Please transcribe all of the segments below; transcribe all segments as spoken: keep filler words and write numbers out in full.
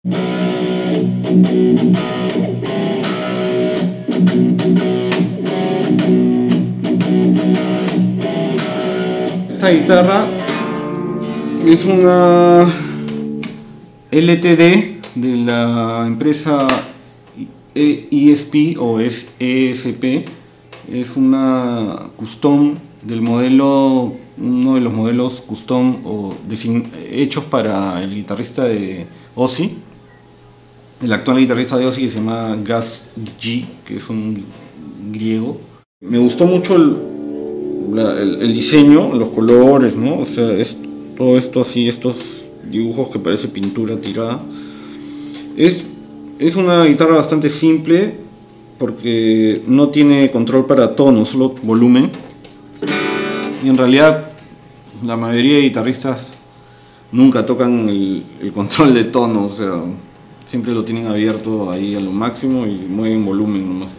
Esta guitarra es una L T D de la empresa E S P o es E S P. Es una custom del modelo, uno de los modelos custom o hechos para el guitarrista de Ozzy, el actual guitarrista de Ozzy, que se llama Gus G, que es un griego. Me gustó mucho el, la, el, el diseño, los colores, ¿no? O sea, es todo esto así, estos dibujos que parece pintura tirada. Es, es una guitarra bastante simple porque no tiene control para tono, solo volumen. Y en realidad la mayoría de guitarristas nunca tocan el, el control de tono, o sea, siempre lo tienen abierto ahí a lo máximo y mueven volumen nomás.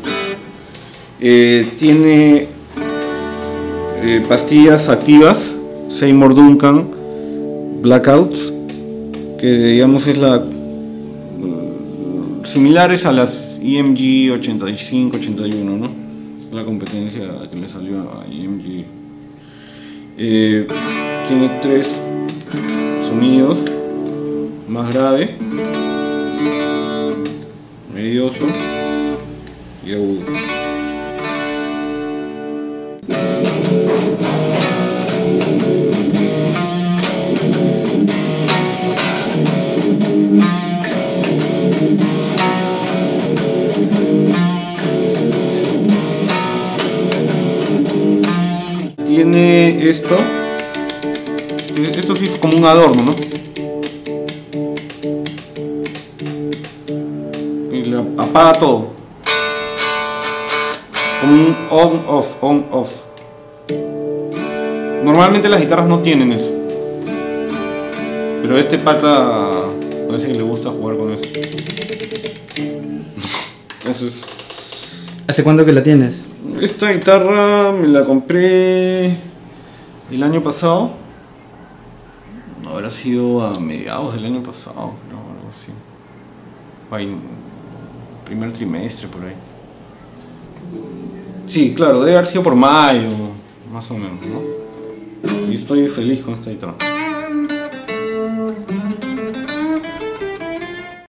Eh, tiene eh, pastillas activas, Seymour Duncan Blackouts, que digamos es la similares a las E M G ochenta y cinco ochenta y uno, ¿no? Es la competencia que le salió a E M G. Eh, tiene tres sonidos: más grave, medioso y agudo. Tiene esto, esto sí es como un adorno, ¿no? Y le apaga todo, como un on-off, on-off. Normalmente las guitarras no tienen eso, pero este pata parece que le gusta jugar con eso. Entonces, ¿hace cuánto que la tienes? Esta guitarra me la compré el año pasado. Habrá sido a mediados del año pasado, no, algo así. Ay, primer trimestre por ahí. Sí, claro, debe haber sido por mayo, más o menos, ¿no? Y estoy feliz con esta guitarra.